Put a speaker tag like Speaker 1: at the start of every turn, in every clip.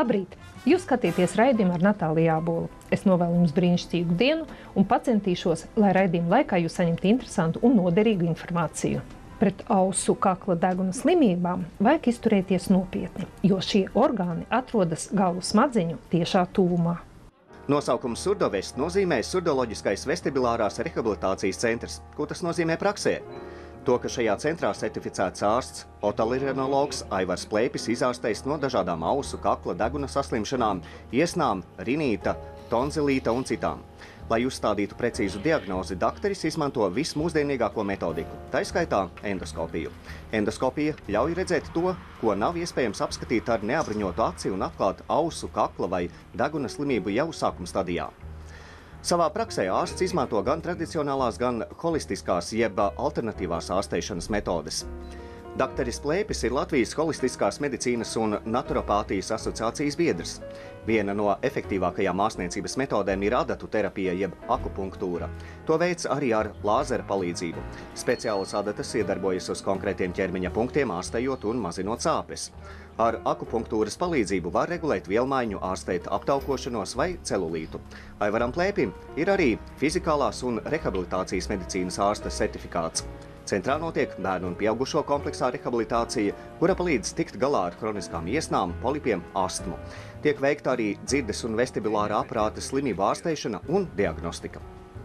Speaker 1: Labrīt! Jūs skatieties raidījumu ar Natāliju Ābolu. Es novēlu jums brīnišķīgu dienu un pacentīšos, lai raidījuma laikā jūs saņemtu interesantu un noderīgu informāciju. Pret ausu kakla deguna slimībām vajag izturēties nopietni, jo šie orgāni atrodas galvas smadziņu tiešā tuvumā.
Speaker 2: Nosaukums Surdovest nozīmē Surdoloģiskais vestibilārās rehabilitācijas centrs. Ko tas nozīmē praksē? To, ka šajā centrā certificēts ārsts, otorinolags Aivars Plēpis izārstējis no dažādām ausu kakla deguna saslimšanām, iesnām, rinīta, tonzilīta un citām. Lai uzstādītu precīzu diagnozi, dakteris izmanto vismūsdienīgāko metodiku, tā skaitā endoskopiju. Endoskopija ļauj redzēt to, ko nav iespējams apskatīt ar neapbruņotu aci un atklāt ausu, kakla vai deguna slimību jau sākuma stadijā. Savā praksē ārsts izmanto gan tradicionālās, gan holistiskās jeb alternatīvās ārstēšanas metodes. Dakteris Plēpis ir Latvijas holistiskās medicīnas un naturopātijas asociācijas biedrs. Viena no efektīvākajām ārstniecības metodēm ir adatu terapija jeb akupunktūra. To veids arī ar lāzera palīdzību. Speciālas adatas iedarbojas uz konkrētiem ķermeņa punktiem, ārstējot un mazinot sāpes. Ar akupunktūras palīdzību var regulēt vielmaiņu, ārstēt aptaukošanos vai celulītu. Aivaram Plēpim ir arī fizikālās un rehabilitācijas medicīnas ārsta certifikāts. Centrā notiek bērnu un pieaugušo kompleksā rehabilitācija, kura palīdz tikt galā ar kroniskām iesnām, polipiem, astmu. Tiek veikta arī dzirdes un vestibilārā aparāta slimību ārstēšana un diagnostika.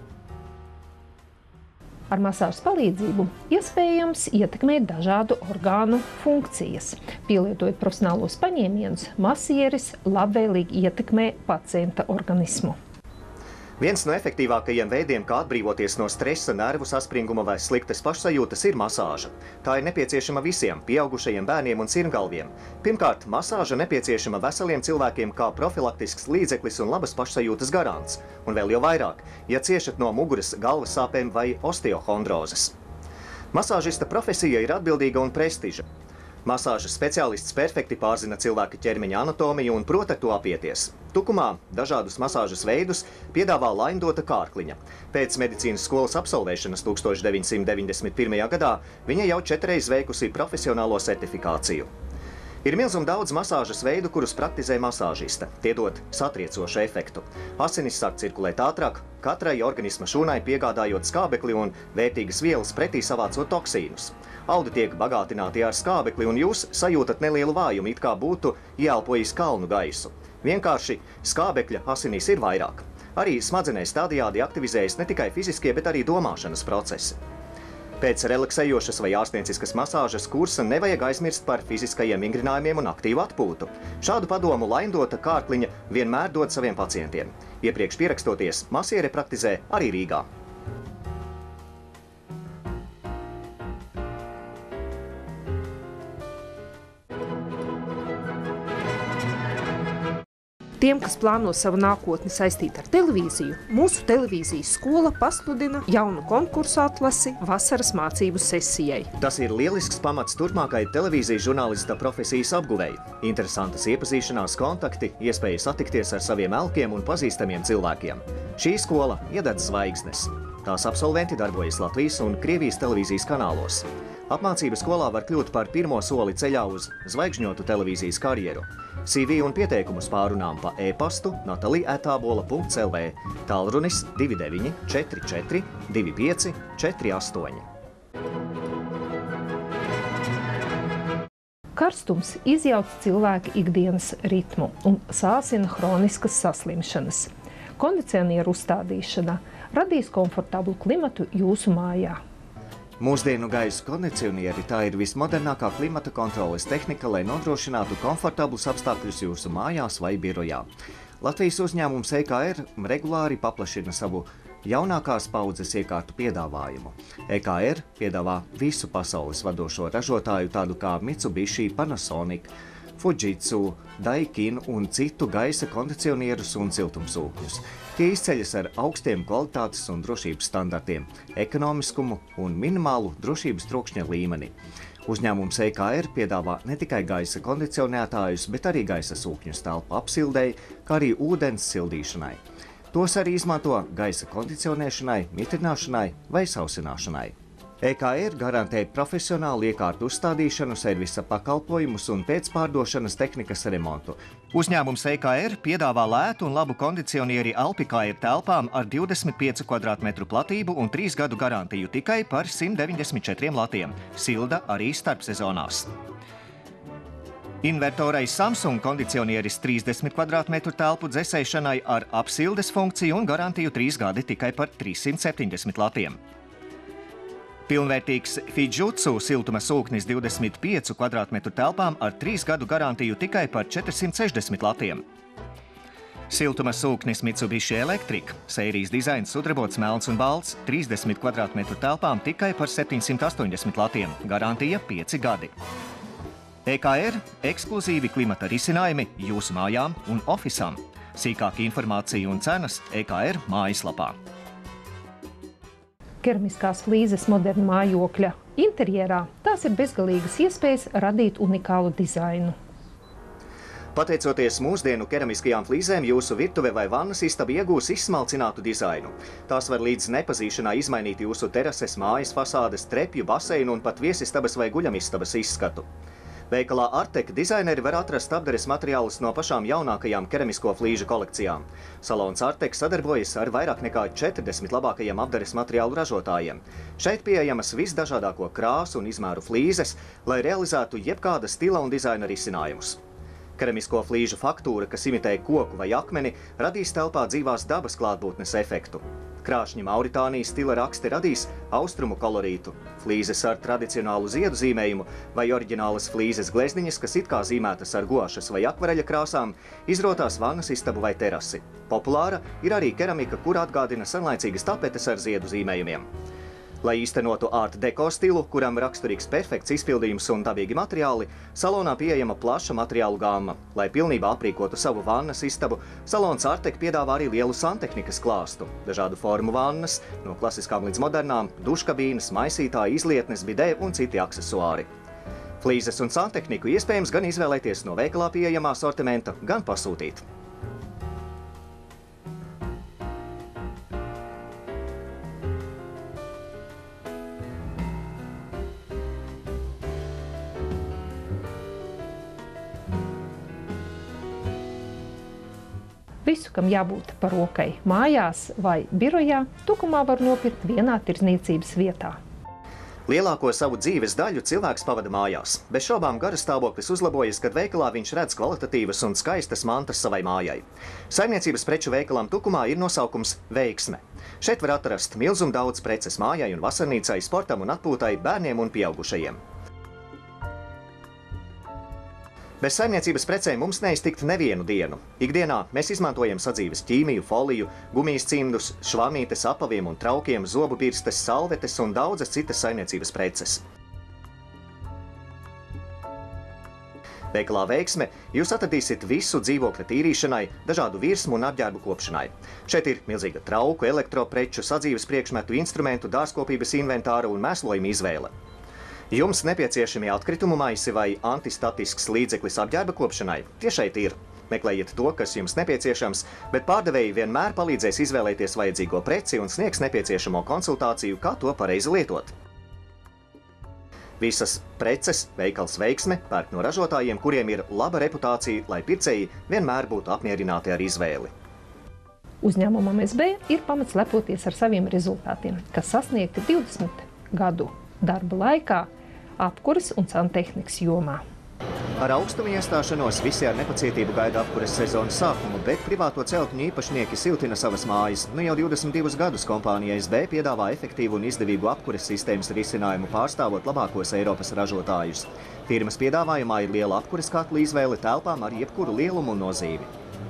Speaker 1: Ar masāžas palīdzību iespējams ietekmēt dažādu orgānu funkcijas. Pielietojot profesionālos paņēmienus, masieris labvēlīgi ietekmē pacienta organismu.
Speaker 2: Viens no efektīvākajiem veidiem, kā atbrīvoties no stresa, nervu saspringuma vai sliktas pašsajūtas, ir masāža. Tā ir nepieciešama visiem, pieaugušajiem bērniem un sirmgalviem. Pirmkārt, masāža nepieciešama veseliem cilvēkiem kā profilaktisks līdzeklis un labas pašsajūtas garants. Un vēl jau vairāk, ja ciešat no muguras, galvas sāpēm vai osteohondrozes. Masāžista profesija ir atbildīga un prestiža. Masāžas speciālists perfekti pārzina cilvēka ķermeņa anatomiju un prot ar to apieties. Tukumā dažādus masāžas veidus piedāvā Laindota Kārkliņa. Pēc medicīnas skolas absolvēšanas 1991. gadā viņa jau 4 reizes veikusi profesionālo certifikāciju. Ir milzum daudz masāžas veidu, kurus praktizē masāžista. Tie dod satriecošu efektu. Asinis sāk cirkulēt ātrāk, katrai organisma šūnai piegādājot skābekli un vērtīgas vielas pretī savācot toksīnus. Audi tiek bagātināti ar skābekli un jūs sajūtat nelielu vājumu, it kā būtu ieelpojis kalnu gaisu. Vienkārši skābekļa asinīs ir vairāk. Arī smadzenēs tādējādi aktivizējas ne tikai fiziskie, bet arī domāšanas procesi. Pēc relaksējošas vai ārstnieciskas masāžas kursa nevajag aizmirst par fiziskajiem vingrinājumiem un aktīvu atpūtu. Šādu padomu Laindota Kārkliņa vienmēr dod saviem pacientiem. Iepriekš pierakstoties, masiere praktizē arī Rīgā.
Speaker 1: Tiem, kas plāno savu nākotni saistīt ar televīziju, mūsu televīzijas skola pasludina jaunu konkursu atlasi vasaras mācību sesijai.
Speaker 2: Tas ir lielisks pamats turpmākai televīzijas žurnālista profesijas apguvēji. Interesantas iepazīšanās kontakti, iespēja satikties ar saviem elkiem un pazīstamiem cilvēkiem. Šī skola iededz zvaigznes. Tās absolventi darbojas Latvijas un Krievijas televīzijas kanālos. Apmācība skolā var kļūt par pirmo soli ceļā uz zvaigžņotu televīzijas karjeru. CV un pieteikumus pārunām pa e-pastu natalija@abola.lv, tālrunis 29 44 25 48.
Speaker 1: Karstums izjauc cilvēka ikdienas ritmu un sāsina hroniskas saslimšanas. Kondicionieru uzstādīšana radīs komfortablu klimatu jūsu mājā.
Speaker 2: Mūsdienu gaisa kondicionieri tā ir vismodernākā klimata kontroles tehnika, lai nodrošinātu komfortablus apstākļus jūsu mājās vai birojā. Latvijas uzņēmums EKR regulāri paplašina savu jaunākās paudzes iekārtu piedāvājumu. EKR piedāvā visu pasaules vadošo ražotāju tādu kā Mitsubishi, Panasonic, Fujitsu, Daikin un citu gaisa kondicionierus un siltumsūkņus. Tie izceļas ar augstiem kvalitātes un drošības standartiem, ekonomiskumu un minimālu drošības trokšņa līmeni. Uzņēmums EKR piedāvā ne tikai gaisa kondicionētājus, bet arī gaisa sūkņus telpu apsildei, kā arī ūdens sildīšanai. Tos arī izmanto gaisa kondicionēšanai, mitrināšanai vai sausināšanai. EKR garantē profesionālu iekārtu uzstādīšanu, servisa pakalpojumus un pēcpārdošanas tehnikas remontu. Uzņēmums EKR piedāvā lētu un labu kondicionieri Alpika ir telpām ar 25 kvadrātmetru platību un 3 gadu garantiju tikai par 194 latiem. Silda arī starpsezonās. Invertorai Samsung kondicionieris 30 kvadrātmetru telpu dzesēšanai ar apsildes funkciju un garantiju 3 gadi tikai par 370 latiem. Pilnvērtīgs Fujitsu siltuma sūknis 25 kvadrātmetru telpām ar 3 gadu garantiju tikai par 460 latiem. Siltuma sūknis Mitsubishi Electric, sērijas dizains sudrabots, melns un balts, 30 kvadrātmetru telpām tikai par 780 latiem, garantija 5 gadi. EKR – ekskluzīvi klimata risinājumi jūsu mājām un ofisām. Sīkāka informācija un cenas EKR mājaslapā.
Speaker 1: Keramiskās flīzes moderna mājokļa interjerā tās ir bezgalīgas iespējas radīt unikālu dizainu.
Speaker 2: Pateicoties mūsdienu keramiskajām flīzēm, jūsu virtuve vai vannas istaba iegūs izsmalcinātu dizainu. Tās var līdz nepazīšanā izmainīt jūsu terases, mājas fasādes, trepju, baseinu un pat viesistabas vai guļamistabas izskatu. Veikalā Artek dizaineri var atrast apdares materiālus no pašām jaunākajām keramisko flīžu kolekcijām. Salons Artek sadarbojas ar vairāk nekā 40 labākajiem apdares materiālu ražotājiem. Šeit pieejamas visdažādāko krāsu un izmēru flīzes, lai realizētu jebkāda stila un dizaina risinājumus. Keramisko flīžu faktūra, kas imitē koku vai akmeni, radīs telpā dzīvās dabas klātbūtnes efektu. Krāšņi Mauritānijas stila raksti radīs austrumu kolorītu, flīzes ar tradicionālu ziedu zīmējumu vai oriģinālas flīzes glezniņas, kas it kā zīmētas ar guašas vai akvareļa krāsām, izrotās vannas istabu vai terasi. Populāra ir arī keramika, kur atgādina senlaicīgas tapetes ar ziedu zīmējumiem. Lai īstenotu art deko stilu, kuram raksturīgs perfekts izpildījums un dabīgi materiāli, salonā pieejama plaša materiālu gāma. Lai pilnībā aprīkotu savu vannas istabu, salons Artek piedāvā arī lielu santehnikas klāstu. Dažādu formu vannas, no klasiskām līdz modernām, duškabīnes, maisītāji, izlietnes, bidē un citi aksesuāri. Flīzes un santehniku iespējams gan izvēlēties no veikalā pieejamā sortimenta, gan pasūtīt.
Speaker 1: Visu, kam jābūt par rokai mājās vai birojā, Tukumā var nopirkt vienā tirdzniecības vietā.
Speaker 2: Lielāko savu dzīves daļu cilvēks pavada mājās. Bez šaubām garas stāvoklis uzlabojas, kad veikalā viņš redz kvalitatīvas un skaistas mantas savai mājai. Saimniecības preču veikalam Tukumā ir nosaukums Veiksme. Šeit var atrast milzumu daudz preces mājai un vasarnīcai, sportam un atpūtai, bērniem un pieaugušajiem. Bez saimniecības precēm mums neiztikt nevienu dienu. Ikdienā mēs izmantojam sadzīves ķīmiju, foliju, gumijas cimdus, švamītes, apaviem un traukiem, zobu birstes, salvetes un daudzas citas saimniecības preces. Veikalā Veiksme jūs atradīsiet visu dzīvokļa tīrīšanai, dažādu virsmu un apģērbu kopšanai. Šeit ir milzīga trauku, elektropreču, sadzīves priekšmetu, instrumentu, dārzkopības inventāra un mēslojuma izvēle. Jums nepieciešami atkritumu maisi vai antistatisks līdzeklis apģērba kopšanai? Tie šeit ir. Meklējiet to, kas jums nepieciešams, bet pārdevēji vienmēr palīdzēs izvēlēties vajadzīgo preci un sniegs nepieciešamo konsultāciju, kā to pareizi lietot. Visas preces veikals Veiksme pērk no ražotājiem, kuriem ir laba reputācija, lai pircēji vienmēr būtu apmierināti ar izvēli.
Speaker 1: Uzņēmumam SB ir pamats lepoties ar saviem rezultātiem, kas sasniegti 20 gadu darba laikā apkures un santehnikas jomā.
Speaker 2: Ar augstumu iestāšanos visi ar nepacietību gaida apkures sezonas sākumu, bet privāto celtņu īpašnieki siltina savas mājas. Nu jau 22 gadus kompānija SB piedāvā efektīvu un izdevīgu apkures sistēmas risinājumu, pārstāvot labākos Eiropas ražotājus. Firmas piedāvājumā ir liela apkures katlu izvēle telpām ar jebkuru lielumu un nozīmi.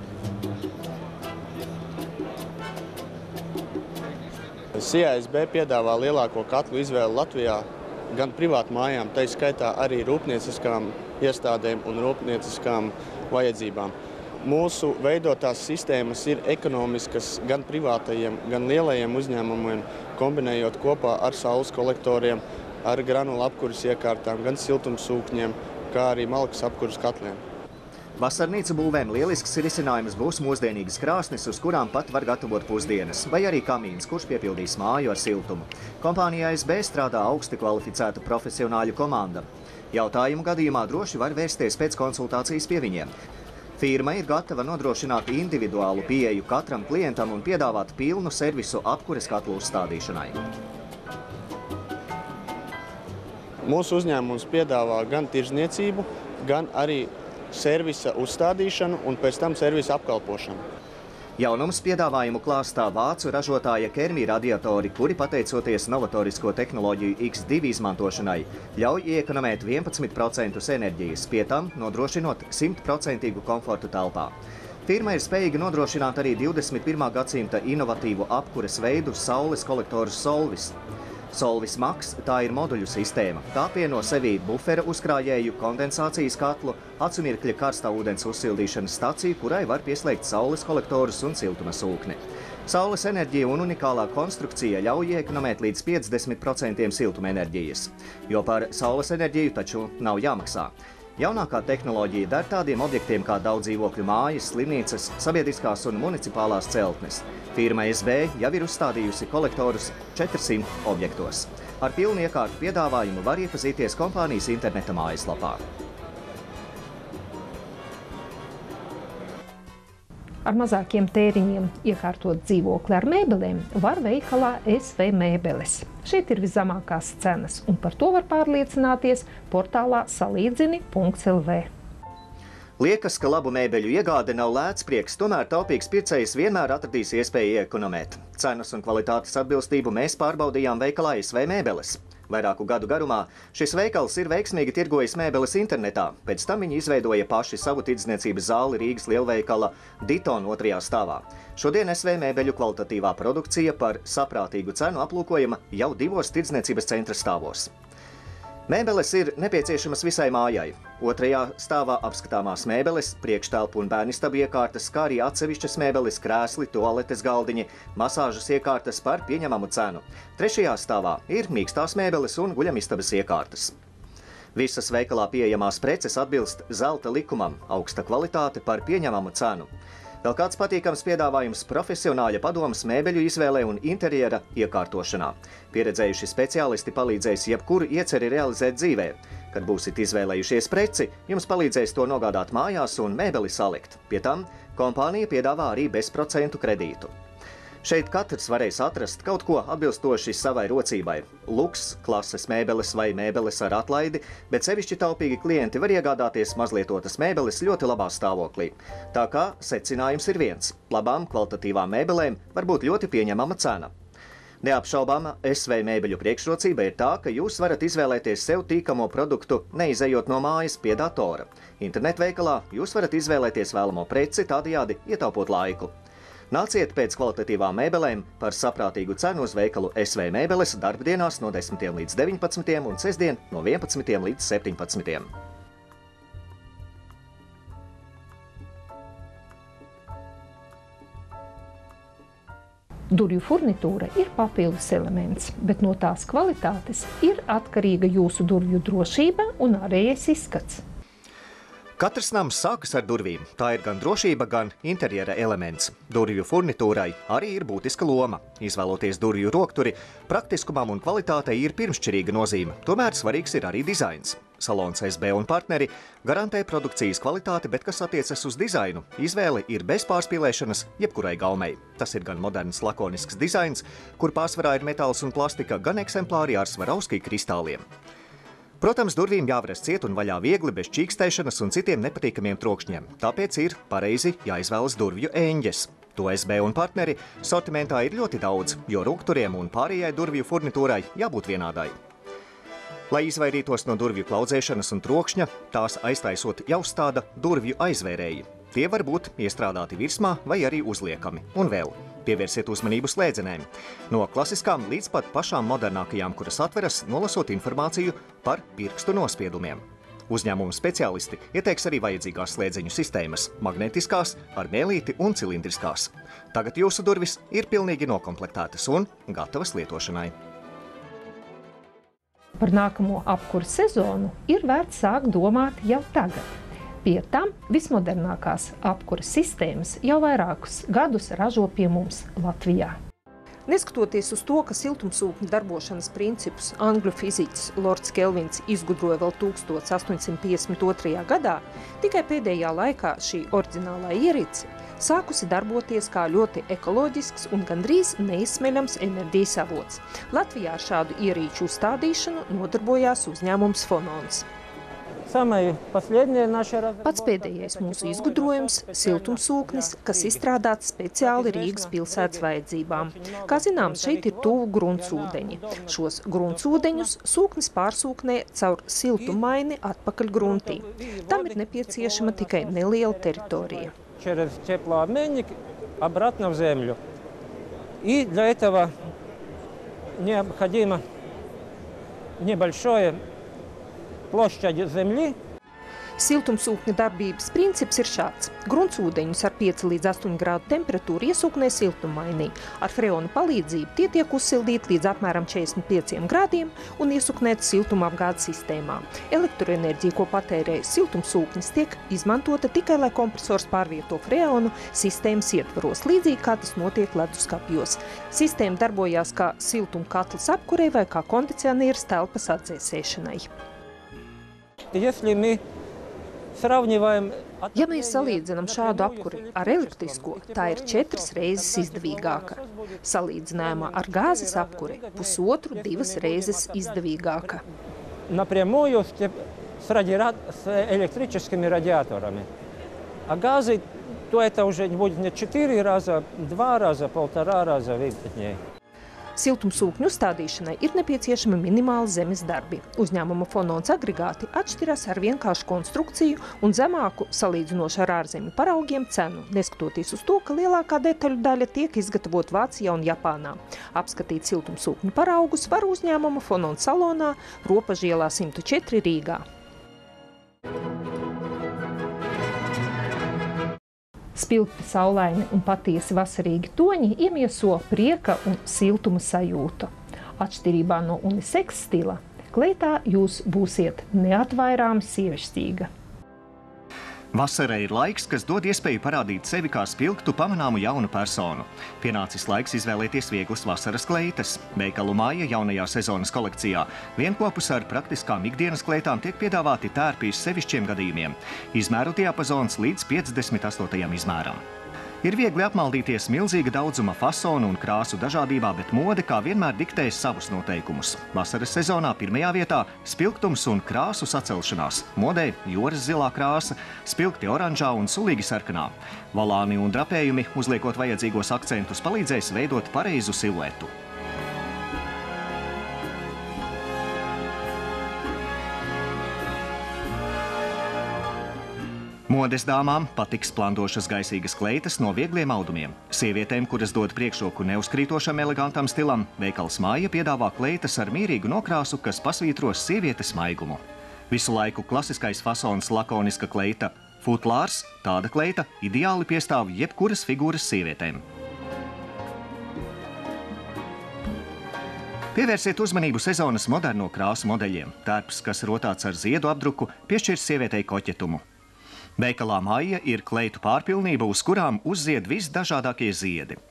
Speaker 3: SB piedāvā lielāko katlu izvēli Latvijā, gan privātu mājām, tai skaitā arī rūpnieciskām iestādēm un rūpnieciskām vajadzībām. Mūsu veidotās sistēmas ir ekonomiskas gan privātajiem, gan lielajiem uzņēmumiem, kombinējot kopā ar saules kolektoriem, ar granulu apkuras iekārtām, gan siltumsūkņiem, kā arī malkas apkuras katliem.
Speaker 2: Vasarnīcu būvēm lielisks risinājums būs mūsdienīgas krāsnes, uz kurām pat var gatavot pusdienas, vai arī kamīns, kurš piepildīs māju ar siltumu. Kompānijā ASB strādā augsti kvalificēta profesionāļu komanda. Jautājumu gadījumā droši var vērsties pēc konsultācijas pie viņiem. Firma ir gatava nodrošināt individuālu pieeju katram klientam un piedāvāt pilnu servisu apkures katlu uzstādīšanai.
Speaker 3: Mūsu uzņēmums piedāvā gan tirzniecību, gan arī servisa uzstādīšanu un pēc tam servisa apkalpošanu.
Speaker 2: Jaunums piedāvājumu klāstā vācu ražotāja Kermi radiatori, kuri pateicoties novatorisko tehnoloģiju X2 izmantošanai, ļauj iekonomēt 11% enerģijas, pie tam nodrošinot 100% komfortu telpā. Firma ir spējīga nodrošināt arī 21. gadsimta inovatīvu apkures veidu saules kolektorus Solvis. Solvis Max tā ir moduļu sistēma. Tā pieno sevī bufera uzkrājēju, kondensācijas katlu, acumirkļa karstā ūdens uzsildīšanas staciju, kurai var pieslēgt saules kolektorus un siltuma sūkni. Saules enerģija un unikālā konstrukcija ļauj iekonomēt līdz 50% siltuma enerģijas, jo par saules enerģiju taču nav jāmaksā. Jaunākā tehnoloģija der tādiem objektiem kā daudz dzīvokļu mājas, slimnīcas, sabiedriskās un municipālās celtnes. Firma ASB jau ir uzstādījusi kolektorus 400 objektos. Ar pilnu iekārtu piedāvājumu var iepazīties kompānijas interneta mājaslapā.
Speaker 1: Ar mazākiem tēriņiem iekārtot dzīvokli ar mēbelēm var veikalā SV mēbeles. Šeit ir viszemākās cenas, un par to var pārliecināties portālā salīdzini.lv.
Speaker 2: Liekas, ka labu mēbeļu iegāde nav lēts prieks, tomēr taupīgs pircējs vienmēr atradīs iespēju iekonomēt. Cenas un kvalitātes atbilstību mēs pārbaudījām veikalā SV mēbeles. Vairāku gadu garumā šis veikals ir veiksmīgi tirgojis mēbeles internetā. Pēc tam viņi izveidoja paši savu tirdzniecības zāli Rīgas lielveikala Diton 2. stāvā. Šodien SV mēbeļu kvalitatīvā produkcija par saprātīgu cenu aplūkojama jau 2 tirdzniecības centra stāvos. Mēbeles ir nepieciešamas visai mājai. 2. stāvā apskatāmās mēbeles, priekštelpu un bērnistabu iekārtas, kā arī atsevišķas mēbeles, krēsli, toaletes galdiņi, masāžas iekārtas par pieņemamu cenu. 3. stāvā ir mīkstās mēbeles un guļamistabas iekārtas. Visas veikalā pieejamās preces atbilst zelta likumam, augsta kvalitāte par pieņemamu cenu. Vēl kāds patīkams piedāvājums profesionāļa padomas mēbeļu izvēlē un interjera iekārtošanā. Pieredzējuši speciālisti palīdzēs jebkuru ieceri realizēt dzīvē. Kad būsit izvēlējušies preci, jums palīdzēs to nogādāt mājās un mēbeli salikt. Pie tam kompānija piedāvā arī bezprocentu kredītu. Šeit katrs varēs atrast kaut ko atbilstoši savai rocībai. Luks, klases mēbeles vai mēbeles ar atlaidi, bet sevišķi taupīgi klienti var iegādāties mazlietotas mēbeles ļoti labā stāvoklī. Tā kā secinājums ir viens – labām kvalitatīvām mēbelēm var būt ļoti pieņemama cena. Neapšaubāma SV mēbeļu priekšrocība ir tā, ka jūs varat izvēlēties sev tīkamo produktu, neizejot no mājas pie datora. Internetveikalā jūs varat izvēlēties vēlamo preci, tādējādi ietaupot laiku. Nāciet pēc kvalitatīvām mēbelēm par saprātīgu cenu uz veikalu SV mēbeles darbdienās no 10 līdz 19 un sestdien no 11 līdz 17.
Speaker 1: Durvju furnitūra ir papildus elements, bet no tās kvalitātes ir atkarīga jūsu durvju drošība un ārējais izskats.
Speaker 2: Katrs nams sākas ar durvīm. Tā ir gan drošība, gan interjera elements. Durvju furnitūrai arī ir būtiska loma. Izvēloties durvju rokturi, praktiskumam un kvalitātei ir pirmšķirīga nozīme. Tomēr svarīgs ir arī dizains. Salons SB un partneri garantē produkcijas kvalitāti, bet kas attiecas uz dizainu, izvēle ir bez pārspīlēšanas jebkurai gaumei. Tas ir gan moderns lakonisks dizains, kur pārsvarā ir metāls un plastika, gan eksemplāri ar Swarovski kristāliem. Protams, durvīm jāvaras ciet un vaļā viegli, bez čīkstēšanas un citiem nepatīkamiem trokšņiem. Tāpēc ir pareizi jāizvēlas durvju eņģes. To SB un partneri sortimentā ir ļoti daudz, jo rukturiem un pārējai durvju furnitūrai jābūt vienādai. Lai izvairītos no durvju klaudzēšanas un trokšņa, tās aiztaisot jāuzstāda durvju aizvērēji. Tie var būt iestrādāti virsmā vai arī uzliekami. Un vēl, pievērsiet uzmanību slēdzenēm. No klasiskām līdz pat pašām modernākajām, kuras atveras, nolasot informāciju par pirkstu nospiedumiem. Uzņēmuma speciālisti ieteiks arī vajadzīgās slēdzeņu sistēmas – magnetiskās, ar mēlīti un cilindriskās. Tagad jūsu durvis ir pilnīgi nokomplektētas un gatavas lietošanai.
Speaker 1: Par nākamo apkures sezonu ir vērts sākt domāt jau tagad. Pie tam vismodernākās apkuras sistēmas jau vairākus gadus ražo pie mums Latvijā. Neskatoties uz to, ka siltumsūkņu darbošanas principus angļu fiziķis Lords Kelvins izgudroja vēl 1852. gadā, tikai pēdējā laikā šī oriģinālā ierīce sākusi darboties kā ļoti ekoloģisks un gandrīz neizsmeļams enerģijas avots. Latvijā ar šādu ierīču uzstādīšanu nodarbojās uzņēmums Fonons. Pats pēdējais mūsu izgudrojums – siltumsūknis, kas izstrādāts speciāli Rīgas pilsētas vajadzībām. Kā zināms, šeit ir tuvu gruntsūdeņi. Šos gruntsūdeņus sūknis pārsūknē caur siltumaini atpakaļ gruntī. Tam ir nepieciešama tikai neliela teritorija.
Speaker 4: Через теплообменник обратно в землю. И для этого необходимо небольшое площадь земли.
Speaker 1: Siltumsūkņa darbības princips ir šāds. Gruntsūdeņus ar 5 līdz 8 grādu temperatūru iesūknē siltumainī. Ar freonu palīdzību tie tiek uzsildīti līdz apmēram 45 grādiem un iesūknēti siltumapgādes sistēmā. Elektroenerģija, ko patērē siltumsūknis, tiek izmantota tikai, lai kompresors pārvieto freonu sistēmas ietvaros, līdzīgi kā tas notiek leduskapjos. Sistēma darbojās kā siltumkatls apkurei vai kā kondicionieris telpas atdzēsēšanai. Ja mēs salīdzinām šādu apkuri ar elektrisko, tā ir 4 reizes izdevīgāka. Salīdzinājumā ar gāzes apkuri 1,5–2 reizes izdevīgāka.
Speaker 4: Напрямую с электрическими радиаторами. А газы, то это уже будет не 4 раза, 2 раза, 1,5 раза выгоднее.
Speaker 1: Siltumsūkņu uzstādīšanai ir nepieciešami minimāli zemes darbi. Uzņēmuma Fonons agregāti atšķirās ar vienkāršu konstrukciju un zemāku, salīdzinoši ar ārzemju paraugiem, cenu, neskatoties uz to, ka lielākā detaļu daļa tiek izgatavot Vācijā un Japānā. Apskatīt siltumsūkņu paraugus var uzņēmuma Fonons salonā Ropažielā 104 Rīgā. Spilgti, saulaini un patiesi vasarīgi toņi iemieso prieka un siltuma sajūtu. Atšķirībā no unisex stila, kleitā jūs būsiet neatvairāmi sievišķīga.
Speaker 2: Vasara ir laiks, kas dod iespēju parādīt sevi kā spilgtu, pamanāmu jaunu personu. Pienācis laiks izvēlēties vieglas vasaras kleitas. Veikalu Māja jaunajā sezonas kolekcijā vienkopus ar praktiskām ikdienas kleitām tiek piedāvāti tērpi sevišķiem gadījumiem. Izmēru diapazons līdz 58. izmēram. Ir viegli apmaldīties milzīga daudzuma fasonu un krāsu dažādībā, bet mode kā vienmēr diktēs savus noteikumus. Vasaras sezonā pirmajā vietā spilgtums un krāsu sacelšanās. Modē jūras zilā krāsa, spilgti oranžā un sulīgi sarkanā. Volāni un drapējumi, uzliekot vajadzīgos akcentus, palīdzēs veidot pareizu siluetu. Modes dāmām patiks plandošas gaisīgas kleitas no viegliem audumiem. Sievietēm, kuras dod priekšroku neuzkrītošam elegantam stilam, veikals Māja piedāvā kleitas ar mierīgu nokrāsu, kas pasvītros sievietes maigumu. Visu laiku klasiskais fasons lakoniska kleita futlārs, tāda kleita ideāli piestāv jebkuras figūras sievietēm. Pievērsiet uzmanību sezonas moderno krāsu modeļiem. Tērps, kas rotāts ar ziedu apdruku, piešķirs sievietei koķetumu. Veikalā Māja ir kleitu pārpilnība, uz kurām uzzied visdažādākie ziedi.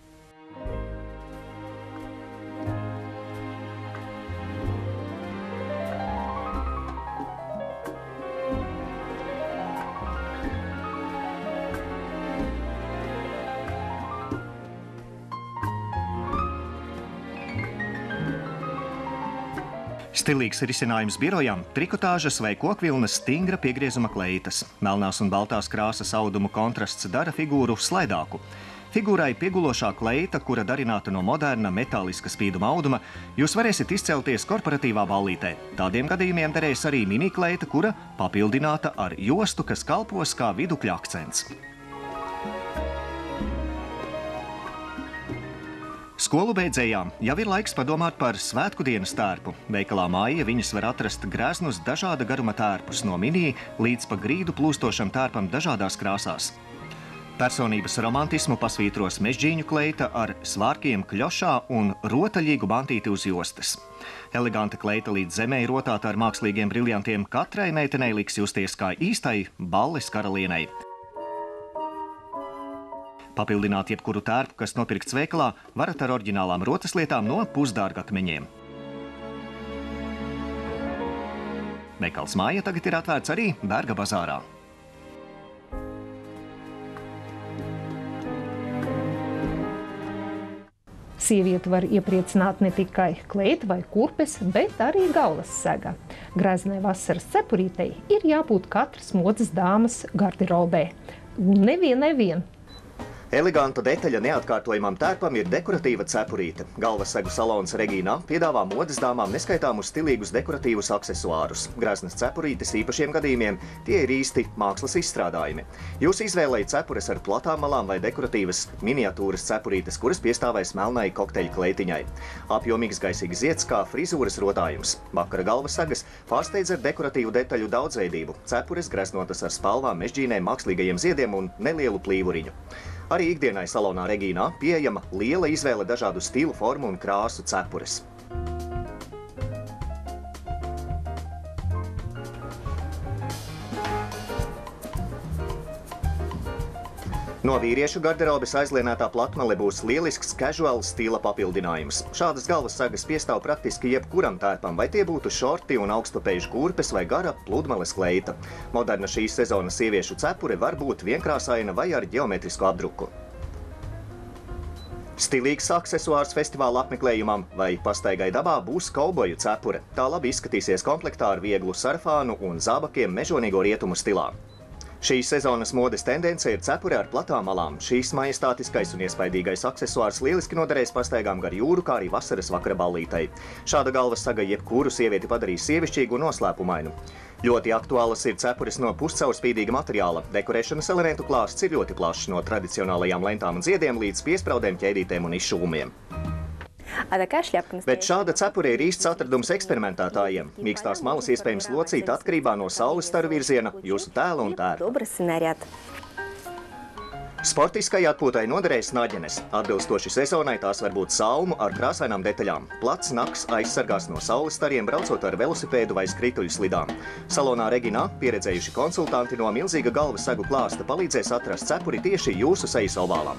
Speaker 2: Stilīgs risinājums birojām – trikotāžas vai kokvilnas stingra piegriezuma kleitas. Melnās un baltās krāsas audumu kontrasts dara figūru slaidāku. Figūrai piegulošā kleita, kura darināta no moderna metāliska spīduma auduma, jūs varēsiet izcelties korporatīvā ballītē. Tādiem gadījumiem derēs arī mini kleita, kura papildināta ar jostu, kas kalpos kā vidukļa akcents. Skolu beidzējām jau ir laiks padomāt par svētku dienas tērpu. Veikalā Māja viņas var atrast greznus dažāda garuma tērpus, no mini līdz pa grīdu plūstošam tērpam dažādās krāsās. Personības romantismu pasvītros mežģīņu kleita ar svārkiem kļošā un rotaļīgu bantīti uz jostas. Eleganta kleita līdz zemē rotāta ar mākslīgiem briljantiem katrai meitenei liks justies kā īstai balles karalienei. Papildināt jebkuru tērpu, kas nopirkts veikalā, varat ar oriģinālām rotaslietām no pusdārgakmeņiem. Veikals Māja tagad ir atvērts arī Berga bazārā.
Speaker 1: Sievieti var iepriecināt ne tikai kleita vai kurpes, bet arī galvas sega. Greznai vasaras cepurītei ir jābūt katras modes dāmas garderobē. Un nevien.
Speaker 2: Eleganta detaļa neatkārtojamam tērpam ir dekoratīva cepurīte. Galvassegu salons Regīnā piedāvā modes dāmām neskaitāmus stilīgus dekoratīvus aksesuārus. Greznas cepurītes īpašiem gadījumiem tie ir īsti mākslas izstrādājumi. Jūs izvēlējat cepures ar platām malām vai dekoratīvas miniatūras cepurītes, kuras piestāvēs melnai kokteļa kleitiņai. Apjomīgs gaisīgs zieds kā frizūras rotājums. Vakara galvasegas pārsteidz ar dekoratīvu detaļu daudzveidību. Cepures greznotas ar spalvām, mežģīnēm, mākslīgajiem ziediem un nelielu plīvuriņu. Arī ikdienai salonā Regīnā pieejama liela izvēle dažādu stilu, formu un krāsu cepures. No vīriešu garderobes aizlienētā platmale būs lielisks casual stila papildinājums. Šādas galvassagas piestāv praktiski jebkuram tērpam, vai tie būtu šorti un augstpapēžu kurpes vai gara pludmales kleita. Moderna šīs sezonas sieviešu cepure var būt vienkrāsaina vai ar ģeometrisku apdruku. Stilīgs aksesuārs festivāla apmeklējumam vai pastaigai dabā būs kauboju cepure. Tā labi izskatīsies komplektā ar vieglu sarfānu un zābakiem mežonīgo rietumu stilā. Šīs sezonas modes tendence ir cepure ar platām malām. Šīs majestātiskais un iespaidīgais aksesuārs lieliski noderēs pastaigām gar jūru, kā arī vasaras vakara ballītei. Šāda galvassaga jebkuru sievieti padarīs sievišķīgu un noslēpumainu. Ļoti aktuālas ir cepures no puscaurspīdīga materiāla. Dekorēšanas elementu klāsts ir ļoti plašs, no tradicionālajām lentām un ziediem līdz piespraudēm, ķēdītēm un izšūmiem. Bet šāda cepure ir īsts atradums eksperimentētājiem. Mīkstās malas iespējams locīt atkarībā no saules staru virziena, jūsu tēla un tērpa. Sportiskai atpūtai noderēs naģenes. Atbilstoši sezonai tās var būt salmu ar krāsainām detaļām. Plats naks aizsargās no saules stariem, braucot ar velosipēdu vai skrituļu slidām. Salonā Regīnā pieredzējuši konsultanti no milzīga galvassegu klāsta palīdzēs atrast cepuri tieši jūsu sejas ovālam.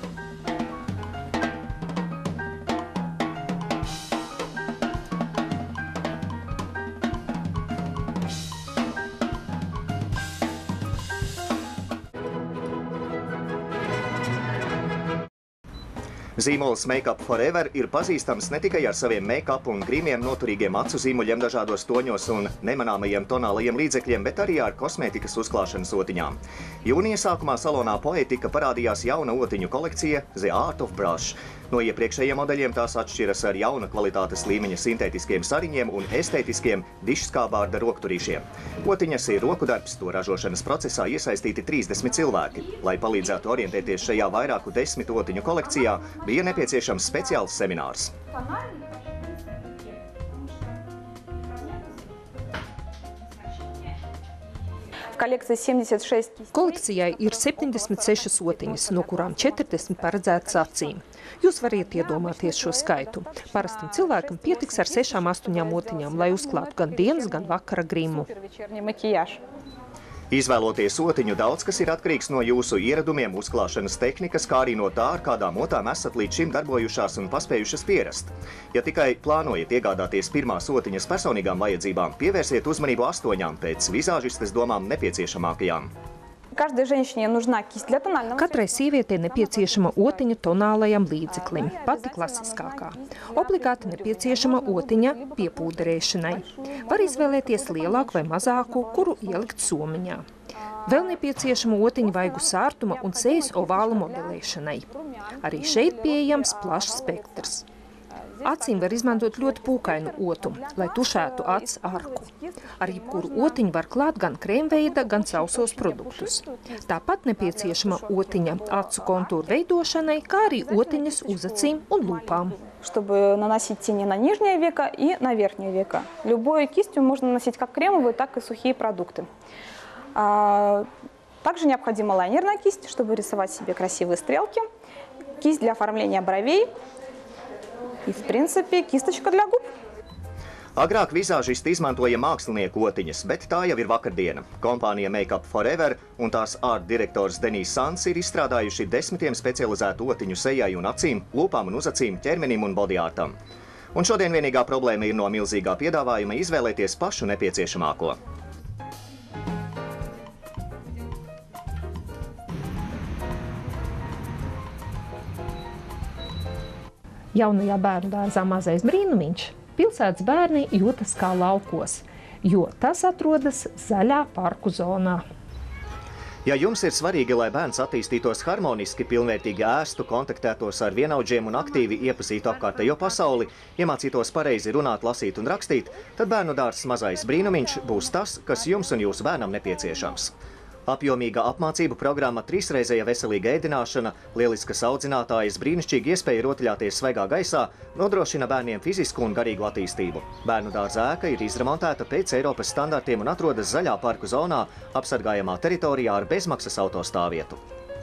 Speaker 2: Zīmols Make Up Forever ir pazīstams ne tikai ar saviem make-up un grīmiem noturīgiem acu zīmuļiem dažādos toņos un nemanāmajiem tonālajiem līdzekļiem, bet arī ar kosmētikas uzklāšanas otiņām. Jūnija sākumā salonā Poetika parādījās jauna otiņu kolekcija The Art of Brush. No iepriekšējiem modeļiem tās atšķiras ar jauna kvalitātes līmeņa sintētiskiem sariņiem un estētiskiem dišskābārda rokturīšiem. Otiņas ir roku darbs, to ražošanas procesā iesaistīti 30 cilvēki. Lai palīdzētu orientēties šajā vairāku 10 otiņu kolekcijā, bija nepieciešams speciāls seminārs.
Speaker 1: Kolekcijai ir 76 otiņas, no kurām 40 paredzētas acīm. Jūs variet iedomāties šo skaitu. Parastam cilvēkam pietiks ar 6–8 otiņām, lai uzklātu gan dienas, gan vakara grimu.
Speaker 2: Izvēloties otiņu, daudz kas ir atkarīgs no jūsu ieradumiem, uzklāšanas tehnikas, kā arī no tā, ar kādām otām esat līdz šim darbojušās un paspējušas pierast. Ja tikai plānojat iegādāties pirmās otiņas personīgām vajadzībām, pievērsiet uzmanību 8 pēc vizāžistes domām nepieciešamākajām.
Speaker 1: Katrai sievietei nepieciešama otiņa tonālajam līdzeklim, pati klasiskākā. Obligāti nepieciešama otiņa piepūderēšanai. Var izvēlēties lielāku vai mazāku, kuru ielikt somiņā. Vēl nepieciešama otiņa vaigu sārtuma un sejas ovāla modelēšanai. Arī šeit pieejams plašs spektrs. Acīm var izmantot ļoti pūkainu otu, lai tušētu acs arku. Ar jebkuru otiņu var klāt gan krēmveida, gan sausos produktus. Tāpat nepieciešama otiņa acu kontūru veidošanai, kā arī otiņas uz acīm un lūpām.
Speaker 5: Чтобы наносить тени на нижнее веко и на верхнее веко. Любой кистью можно наносить как кремовые, так и сухие продукты. Также необходима лайнерная кисть, чтобы рисовать себе красивые стрелки. Кисть для оформления бровей. И, в принципе, кисточка для губ.
Speaker 2: Agrāk vizāžisti izmantoja mākslinieku otiņas, bet tā jau ir vakardiena. Kompānija Make Up Forever un tās art direktors Denijs Sans ir izstrādājuši 10 specializētu otiņu sejai un acīm, lūpām un uzacīm, ķermenim un bodyartam. Un šodien vienīgā problēma ir no milzīgā piedāvājuma izvēlēties pašu nepieciešamāko.
Speaker 1: Jaunajā bērnu dārzā Mazais brīnumiņš pilsētas bērni jūtas kā laukos, jo tas atrodas zaļā parku zonā.
Speaker 2: Ja jums ir svarīgi, lai bērns attīstītos harmoniski, pilnvērtīgi ēstu, kontaktētos ar vienaudžiem un aktīvi iepazītu apkārtējo pasauli, iemācītos pareizi runāt, lasīt un rakstīt, tad bērnu dārzs Mazais brīnumiņš būs tas, kas jums un jūsu bērnam nepieciešams. Apjomīga apmācību programma, 3-reizēja veselīga ēdināšana, lieliskas audzinātājas, brīnišķīga iespēja rotaļāties svaigā gaisā, nodrošina bērniem fizisku un garīgu attīstību. Bērnu dārza ēka ir izremontēta pēc Eiropas standartiem un atrodas zaļā parku zonā, apsargājamā teritorijā ar bezmaksas autostāvvietu.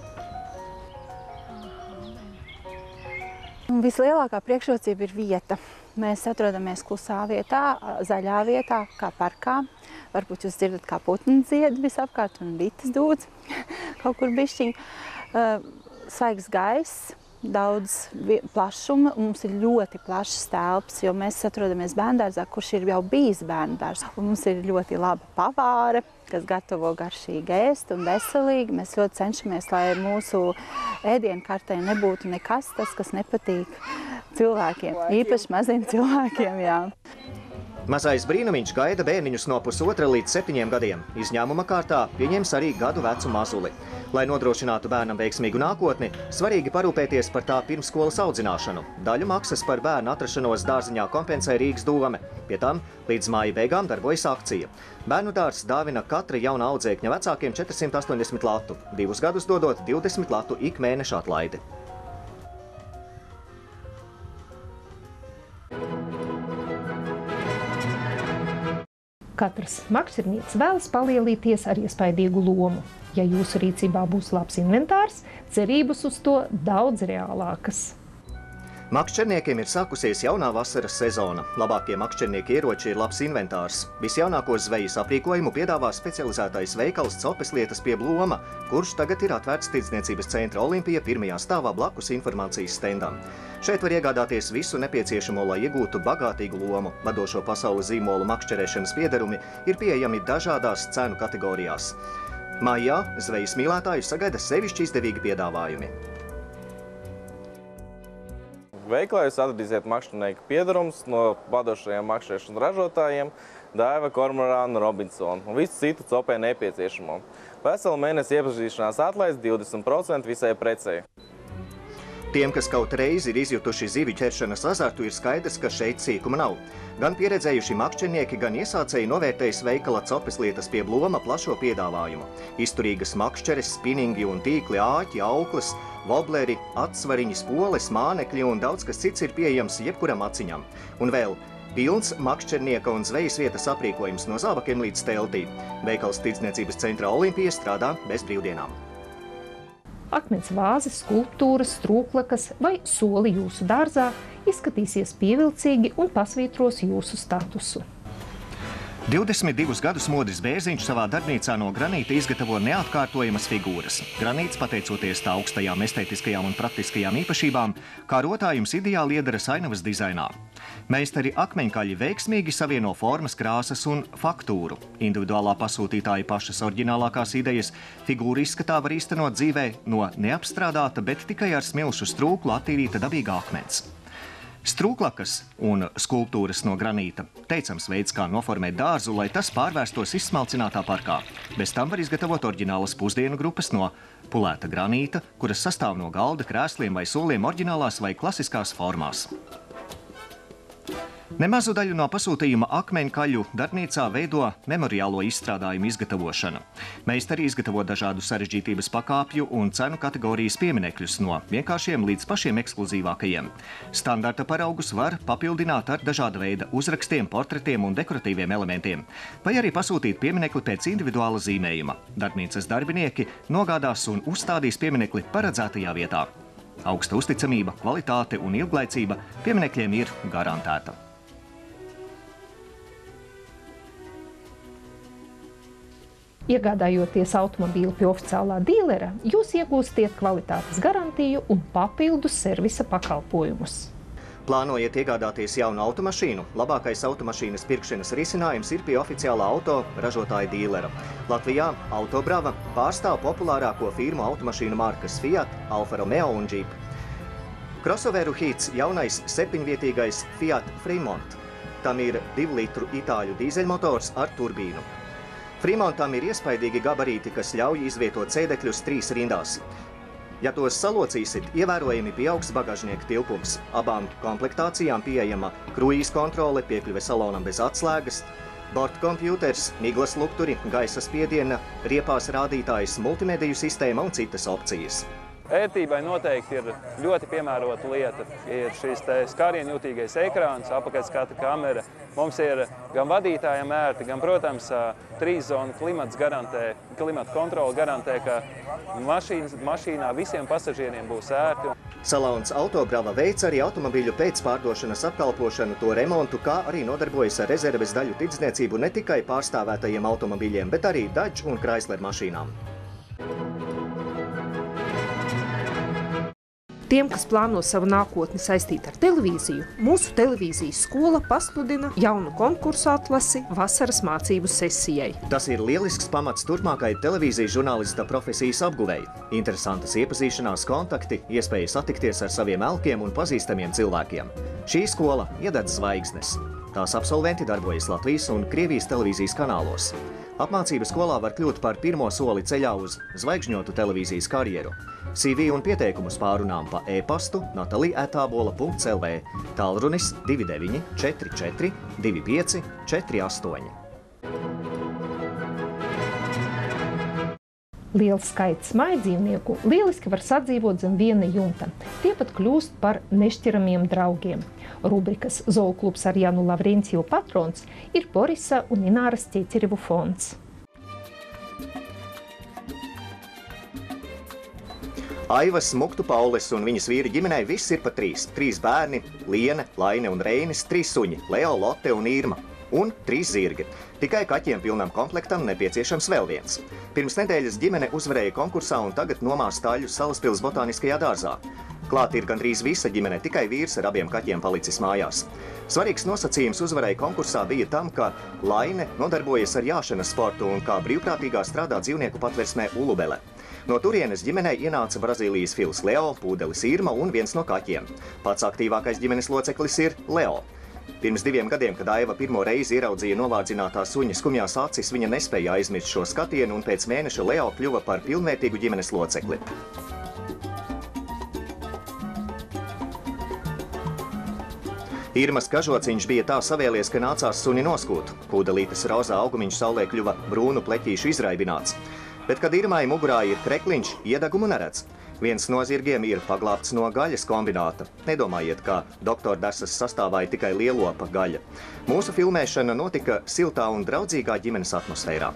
Speaker 6: Vislielākā priekšrocība ir vieta. Mēs atrodamies klusā vietā, zaļā vietā, kā parkā. Varbūt jūs dzirdat, kā putni dzied visapkārt un bites dūdz kaut kur bišķiņ. Svaigs gaiss, daudz plašuma, un mums ir ļoti plašs telpas, jo mēs atrodamies bērndārzā, kurš ir jau bijis bērndārs. Un mums ir ļoti laba pavāre, kas gatavo garšīgi ēst un veselīgi. Mēs ļoti cenšamies, lai mūsu ēdienkartē nebūtu nekas tas, kas nepatīk cilvēkiem, īpaši maziem cilvēkiem, jā.
Speaker 2: Mazais brīnumiņš gaida bērniņus no 1,5 līdz 7 gadiem. Izņēmuma kārtā pieņems arī gadu vecu mazuli. Lai nodrošinātu bērnam veiksmīgu nākotni, svarīgi parūpēties par tā pirmsskolas audzināšanu. Daļu maksas par bērnu atrašanos dārziņā kompensē Rīgas dome. Pie tam līdz māja beigām darbojas akcija. Bērnu dārzs dāvina katra jauna audzēkņa vecākiem 480 latu, 2 gadus dodot 20 latu ik mēneša atlaidi.
Speaker 1: Katrs makšķernieks vēlas palielīties ar iespaidīgu lomu. Ja jūsu rīcībā būs labs inventārs, cerības uz to daudz reālākas.
Speaker 2: Makšķerniekiem ir sākusies jaunā vasaras sezona. Labākie makšķernieki ieroči ir labs inventārs. Visjaunākos zvejas aprīkojumu piedāvā specializētais veikals Copeslietas pie Bloma, kurš tagad ir atvērts Tirdzniecības centra Olimpija 1. stāvā blakus informācijas stendam. Šeit var iegādāties visu nepieciešamo, lai iegūtu bagātīgu lomu. Vadošo pasaules zīmolu makšķerēšanas piederumi ir pieejami dažādās cenu kategorijās. Maijā zvejas mīlētāju sagaida sevišķi izdevīgi piedāvājumi.
Speaker 7: Veiklā jūs atradīsiet makšķernieku piedarumus no vadošajiem makšķerēšanas ražotājiem Daiva, Kormorāna, Robinsona un visu citu copē nepieciešamo. Veselu mēnesi iepazīšanās atlaides 20% visai precei.
Speaker 2: Tiem, kas kaut reizi ir izjutuši zivju ķeršanas azartu, ir skaidrs, ka šeit sīkuma nav. Gan pieredzējuši makšķernieki, gan iesācēji novērtējas veikala Copeslietas pie Bloma plašo piedāvājumu. Izturīgas makšķeres, spiningi un tīkli, āķi, auklas, vobleri, atsvariņi, spoles, mānekļi un daudz kas cits ir pieejams jebkuram aciņam. Un vēl pilns makšķernieka un zvejas vietas aprīkojums no zābakiem līdz teltī. Veikals Tirdzniecības centra Olimpija strādā bez brīvdienām.
Speaker 1: Akmens vāzes, skulptūras, strūklakas vai soli jūsu dārzā izskatīsies pievilcīgi un pasvītros jūsu statusu.
Speaker 2: 22 gadus Modris Bērziņš savā darbnīcā no granīta izgatavo neatkārtojamas figūras. Granīts, pateicoties tā augstajām estētiskajām un praktiskajām īpašībām, kā rotājums ideāli iedaras ainavas dizainā. Meistari akmeņkaļi veiksmīgi savieno formas, krāsas un faktūru. Individuālā pasūtītāja pašas oriģinālākās idejas figūru izskatā var īstenot dzīvē no neapstrādāta, bet tikai ar smilšu strūklu attīrīta dabīga akmens. Strūklakas un skulptūras no granīta teicams veids, kā noformēt dārzu, lai tas pārvērstos izsmalcinātā parkā. Bez tam var izgatavot oriģinālas pusdienu grupas no pulēta granīta, kuras sastāv no galda, krēsliem vai soliem oriģinālās vai klasiskās formās. Nemazu daļu no pasūtījuma akmeņkaļu darbnīcā veido memoriālo izstrādājumu izgatavošana. Meistari izgatavo dažādu sarežģītības pakāpju un cenu kategorijas pieminekļus no vienkāršiem līdz pašiem ekskluzīvākajiem. Standarta paraugus var papildināt ar dažāda veida uzrakstiem, portretiem un dekoratīviem elementiem, vai arī pasūtīt pieminekli pēc individuāla zīmējuma. Darbnīcas darbinieki nogādās un uzstādīs pieminekli paredzētajā vietā. Augsta uzticamība, kvalitāte un ilglaicība pieminekļiem ir garantēta.
Speaker 1: Iegādājoties automobīli pie oficiālā dīlera, jūs iegūstiet kvalitātes garantiju un papildus servisa pakalpojumus.
Speaker 2: Plānojiet iegādāties jaunu automašīnu? Labākais automašīnas pirkšanas risinājums ir pie oficiālā auto ražotāja dīlera. Latvijā Autobrava pārstāv populārāko firmu automašīnu markas Fiat, Alfa Romeo un Jeep. Crossoveru hīts jaunais 7-vietīgais Fiat Fremont. Tam ir 2 litru itāļu dīzeļmotors ar turbīnu. Fremontam ir iespaidīgi gabarīti, kas ļauj izvietot sēdekļus 3 rindās. Ja tos salocīsit, ievērojami pieaugs bagažnieka tilpums. Abām komplektācijām pieejama kruīz kontrole, piekļuve salonam bez atslēgas, bortkompjūters, miglas lukturi, gaisa spiediena, riepās rādītājs, multimediju sistēma un citas opcijas.
Speaker 8: Ērtībai noteikti ir ļoti piemērota lieta. Ir šīs skārienjūtīgais ekrāns, apakaļskata kamera. Mums ir gan vadītājiem ērti, gan, protams, 3-zonu klimata kontrole garantē, ka mašīnā visiem pasažieriem būs ērti.
Speaker 2: Salons Autobrava veic arī automobīļu pēcpārdošanas apkalpošanu, to remontu, kā arī nodarbojas ar rezerves daļu tirdzniecību ne tikai pārstāvētajiem automobīļiem, bet arī Dodge un Chrysler mašīnām.
Speaker 1: Tiem, kas plāno savu nākotni saistīt ar televīziju, mūsu televīzijas skola pasludina jaunu konkursu atlasi vasaras mācību sesijai.
Speaker 2: Tas ir lielisks pamats turpmākai televīzijas žurnālista profesijas apguvei. Interesantas iepazīšanās kontakti, iespēja satikties ar saviem elkiem un pazīstamiem cilvēkiem. Šī skola iededz zvaigznes. Tās absolventi darbojas Latvijas un Krievijas televīzijas kanālos. Apmācība skolā var kļūt par pirmo soli ceļā uz zvaigžņotu televīzijas karjeru. CV un pieteikumus pārunām pa e-pastu natalija@abola.lv, tālrunis 29 44 25 48.
Speaker 1: Liels skaits maidzīvnieku lieliski var sadzīvot zem viena jumta. Tie pat kļūst par nešķiramiem draugiem. Rubrikas Zooklubs ar Janu Lavrenciju patrons ir Borisa un Ināras Ķeķerevu fonds.
Speaker 2: Aivas, Muktu, Paules un viņas vīri ģimenei viss ir pa 3. 3 bērni, Liene, Laine un Reinis, 3 suņi, Leo, Lotte un Irma. Un 3 zirgi. Tikai kaķiem pilnam komplektam nepieciešams vēl viens. Pirms nedēļas ģimene uzvarēja konkursā un tagad nomās tāļus Salaspils botāniskajā dārzā. Klāt ir gandrīz visa ģimene, tikai vīrs ar abiem kaķiem palicis mājās. Svarīgs nosacījums uzvarēja konkursā bija tam, ka Laine nodarbojas ar jāšanas sportu un kā brīvprātīgā strādā dzīvnieku patversmē Ulubele. No turienes ģimenei ienāca Brazīlijas fils Leo, pūdelis Irma un viens no kaķiem. Pats aktīvākais ģimenes loceklis ir Leo. Pirms 2 gadiem, kad Aiva pirmo reizi ieraudzīja novārdzinātā suņa skumjās acis, viņa nespēja aizmirst šo skatienu un pēc mēneša Leo kļuva par pilnvērtīgu ģimenes locekli. Irmas kažociņš bija tā savēlies, ka nācās suni noskūt. Pūdelītes rozā augumiņš saulē kļuva brūnu pleķīšu izraibināts. Bet, kad Irmai mugurā ir krekliņš, iedegumu neredz. Viens no zirgiem ir paglābts no gaļas kombināta. Nedomājiet, ka doktora Desas sastāvā ir tikai lielopa gaļa. Mūsu filmēšana notika siltā un draudzīgā ģimenes atmosfērā.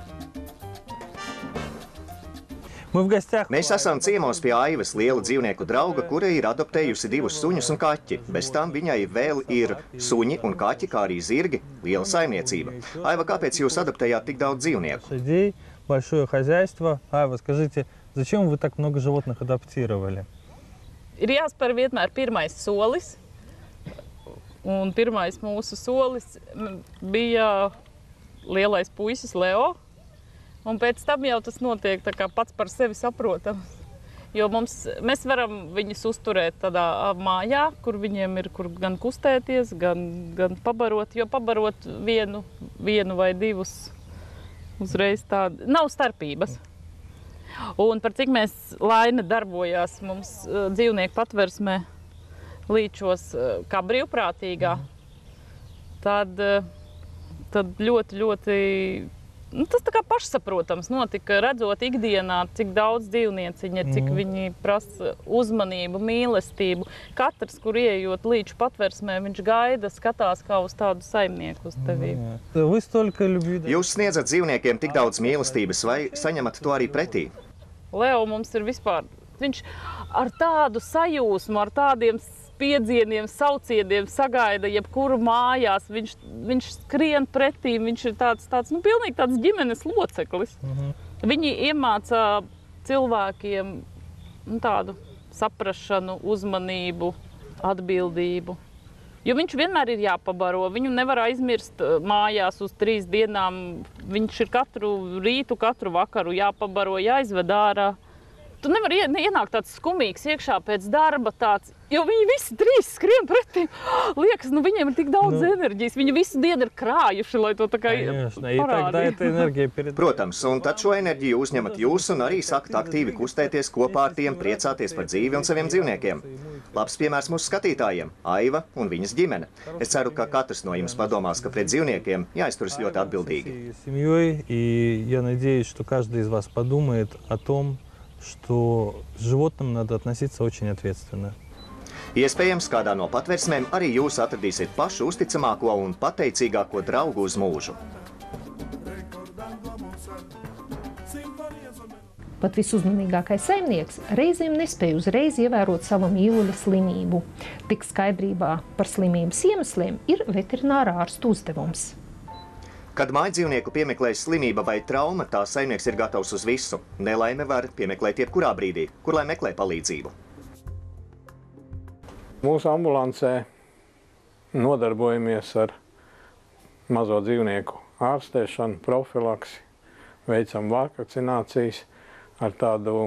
Speaker 2: Mēs esam ciemos pie Aivas, liela dzīvnieku drauga, kura ir adoptējusi 2 suņus un kaķi. Bez tam viņai vēl ir suņi un kaķi, kā arī zirgi, liela saimniecība. Aiva, kāpēc jūs adoptējāt tik daudz dzīvnieku?
Speaker 9: Большое хозяйство. Aiva, скажите, зачем вы так много животных адаптировали?
Speaker 10: Ir jāspēr vienmēr pirmais solis. Un pirmais mūsu solis bija lielais puisis Leo. Un pēc tam jau tas notiek tā kā pats par sevi saprotams. Jo mēs varam viņus uzturēt tādā mājā, kur viņiem ir kur gan kustēties, gan pabarot. Jo pabarot vienu vai 2 uzreiz tāda nav starpības. Un par cik mēs Laine darbojās mums dzīvnieku patversmē līčos kā brīvprātīgā, tad ļoti tas tā kā pašsaprotams notika, redzot ikdienā, cik daudz dzīvnieciņi ir, cik viņi prasa uzmanību, mīlestību. Katrs, kur ieejot līču patversmē, viņš gaida, skatās kā uz tādu saimnieku uz tevi.
Speaker 2: Jūs sniedzat dzīvniekiem tik daudz mīlestības vai saņemat to arī pretī?
Speaker 10: Leo mums ir vispār viņš ar tādu sajūsmu, ar tādiem piedzieniem, saucieniem sagaida jebkuru mājās. Viņš skrien pretī, viņš ir tāds pilnīgi tāds ģimenes loceklis. Viņi iemāca cilvēkiem tādu saprašanu, uzmanību, atbildību. Jo viņš vienmēr ir jāpabaro. Viņu nevar aizmirst mājās uz 3 dienām. Viņš ir katru rītu, katru vakaru jāpabaro, jāizved ārā. Tu nevari ienākt tāds skumīgs iekšā pēc darba tāds, jo viņi visi 3 skrien pretī. Liekas, viņiem ir tik daudz enerģijas. Viņi visu dienu ir krājuši, lai to tā kā parādītu.
Speaker 2: Protams, un tad šo enerģiju uzņemat jūs un arī sākat aktīvi kustēties kopā ar tiem, priecāties par dzīvi un saviem dzīvniekiem. Labs piemērs mūsu skatītājiem – Aiva un viņas ģimene. Es ceru, ka katrs no jums padomās, ka pret dzīvniekiem jāizturas ļoti atbildīgi.
Speaker 9: Что к животным надо относиться очень ответственно.
Speaker 2: Iespējams, kādā no patversmēm arī jūs atradīsiet pašu uzticamāko un pateicīgāko draugu uz mūžu.
Speaker 1: Pat visuzmanīgākais saimnieks reizēm nespēja uzreiz ievērot sava mīluļa slimību. Tik skaidrībā par slimības iemesliem ir veterinārā ārstu uzdevums.
Speaker 2: Kad mājdzīvnieku piemeklēs slimība vai trauma, tā saimnieks ir gatavs uz visu. Nelaime var piemeklēt jebkurā brīdī, kur lai meklē palīdzību.
Speaker 11: Mūsu ambulancē nodarbojamies ar mazo dzīvnieku ārstēšanu, profilaksi, veicam vakcinācijas ar tādu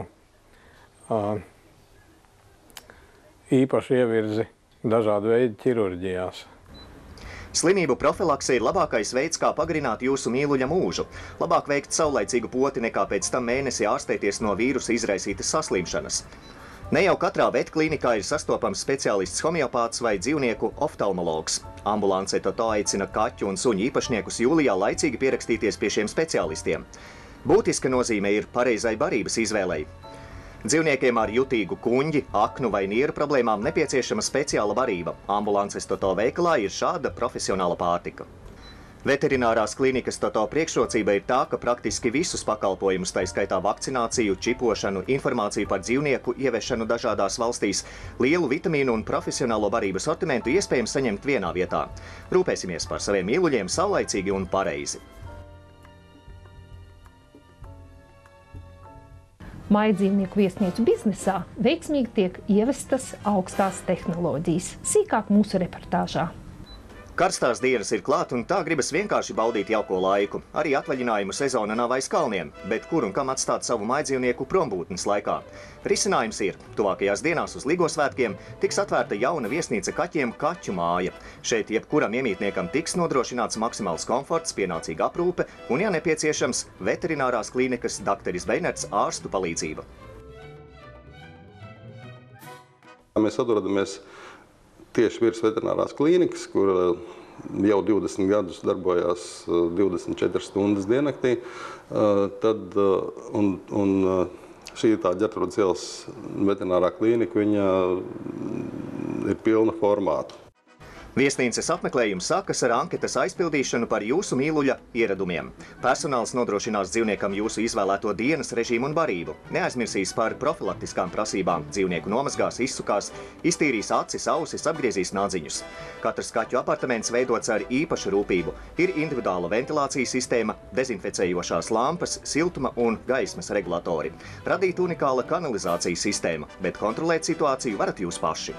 Speaker 11: īpašu ievirzi dažādu veidu ķirurģijās.
Speaker 2: Slimību profilakse ir labākais veids, kā pagarināt jūsu mīluļa mūžu. Labāk veikt saulaicīgu poti, nekā pēc tam mēnesi ārstēties no vīrusa izraisītas saslimšanas. Ne jau katrā vetklinikā ir sastopams speciālists homeopāts vai dzīvnieku oftalmologs. Ambulance Toto aicina kaķu un suņu īpašniekus jūlijā laicīgi pierakstīties pie šiem speciālistiem. Būtiska nozīme ir pareizai barības izvēlei. Dzīvniekiem ar jutīgu kuņģi, aknu vai nieru problēmām nepieciešama speciāla barība. Ambulances Toto veikalā ir šāda profesionāla pārtika. Veterinārās klīnikas Toto priekšrocība ir tā, ka praktiski visus pakalpojumus, tā skaitā vakcināciju, čipošanu, informāciju par dzīvnieku ieviešanu dažādās valstīs, lielu vitamīnu un profesionālo barību sortimentu iespējams saņemt vienā vietā. Rūpēsimies par saviem mīluļiem saulaicīgi un pareizi.
Speaker 1: Mājdzīvnieku viesnīcu biznesā veiksmīgi tiek ievestas augstās tehnoloģijas. Sīkāk mūsu reportāžā.
Speaker 2: Karstās dienas ir klāt un tā gribas vienkārši baudīt jauko laiku. Arī atvaļinājumu sezona nav aiz kalniem, bet kur un kam atstāt savu mājdzīvnieku prombūtnes laikā? Risinājums ir. Tuvākajās dienās uz Ligosvētkiem tiks atvērta jauna viesnīca kaķiem Kaķu māja. Šeit jebkuram iemītniekam tiks nodrošināts maksimāls komforts, pienācīga aprūpe un, ja nepieciešams, veterinārās klīnikas dakteris Beinerts ārstu palīdzība.
Speaker 12: Mēs atrodamies tieši virs veterinārās klīnikas, kur jau 20 gadus darbojās 24 stundas diennaktī. Šī ir tā Ģertrūdes ielas veterinārā klīnika, viņa ir pilna formāta.
Speaker 2: Viesnīcas apmeklējums sākas ar anketas aizpildīšanu par jūsu mīluļa ieradumiem. Personāls nodrošinās dzīvniekam jūsu izvēlēto dienas režīmu un barību. Neaizmirsīs par profilaktiskām prasībām. Dzīvnieku nomazgās, izsukās, iztīrīs acis, ausis, apgriezīs nādziņus. Katrs kaķu apartaments veidots ar īpašu rūpību. Ir individuāla ventilācijas sistēma, dezinficējošās lampas, siltuma un gaismas regulatori. Radīt unikāla kanalizācijas sistēma, bet kontrolēt situāciju varat jūs paši.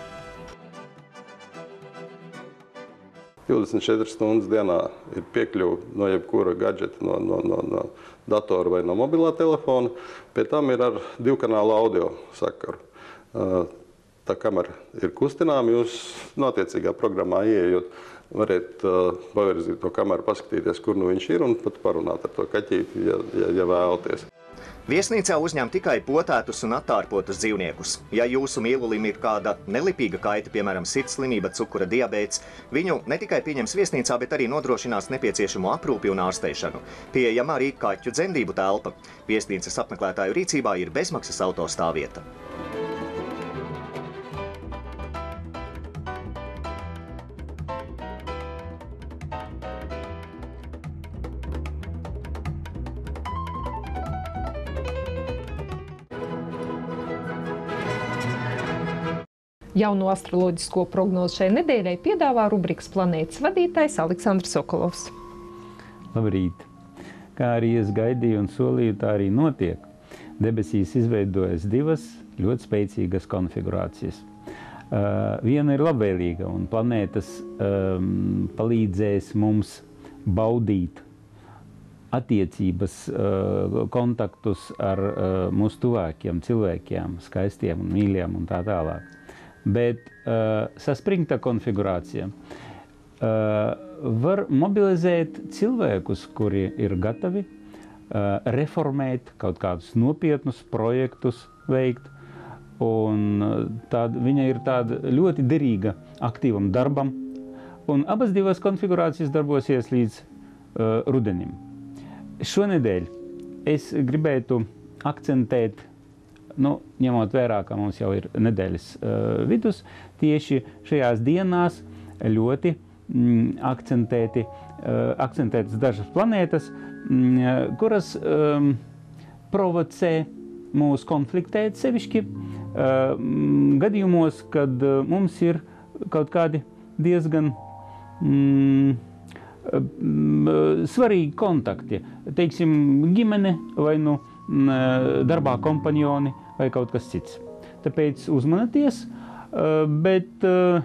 Speaker 12: 24 stundas dienā ir piekļuva no jebkura gadžeta, no datora vai no mobilā telefona. Pie tam ir ar 2-kanālu audio sakaru. Tā kamera ir kustinām, jūs attiecīgā programmā ieejot, varat pavirzīt to kameru, paskatīties, kur nu viņš ir un pat parunāt ar to kaķīti, ja vēlaties.
Speaker 2: Viesnīcā uzņem tikai potētus un attārpotus dzīvniekus. Ja jūsu mīlulim ir kāda nelipīga kaita, piemēram, sirdslimība, cukura diabēts, viņu ne tikai pieņems viesnīcā, bet arī nodrošinās nepieciešamo aprūpi un ārstēšanu. Pieejama arī kaķu dzemdību telpa. Viesnīcas apmeklētāju rīcībā ir bezmaksas autostāvvieta.
Speaker 1: Jauno astroloģisko prognozi šai nedēļai piedāvā rubrikas planētas vadītājs Aleksandrs Sokolovs.
Speaker 13: Labrīt! Kā arī es gaidīju un solīju, tā arī notiek. Debesīs izveidojas divas ļoti spēcīgas konfigurācijas. Viena ir labvēlīga, un planētas palīdzēs mums baudīt attiecības, kontaktus ar mūsu tuvākiem cilvēkiem, skaistiem un mīļiem un tā tālāk. Bet saspringta konfigurācija var mobilizēt cilvēkus, kuri ir gatavi reformēt kaut kādus nopietnus projektus veikt. Un viņa ir tāda ļoti derīga aktīvam darbam. Un abas divas konfigurācijas darbosies līdz rudenim. Šonedēļ es gribētu akcentēt, ņemot vērā, ka mums jau ir nedēļas vidus, tieši šajās dienās ļoti akcentētas dažas planētas, kuras provocē mūs konfliktēt sevišķi gadījumos, kad mums ir kaut kādi diezgan svarīgi kontakti. Teiksim, ģimene vai darbā kompanjoni vai kaut kas cits. Tāpēc uzmanieties, bet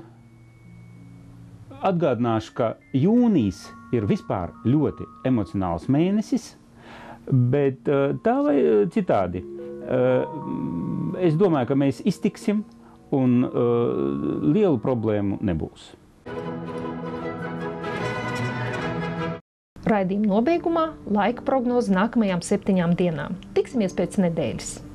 Speaker 13: atgādināšu, ka jūnijas ir vispār ļoti emocionāls mēnesis, bet tā vai citādi. Es domāju, ka mēs iztiksim un lielu problēmu nebūs.
Speaker 1: Raidījuma nobeigumā laika prognoze nākamajām 7 dienām. Tiksimies pēc nedēļas!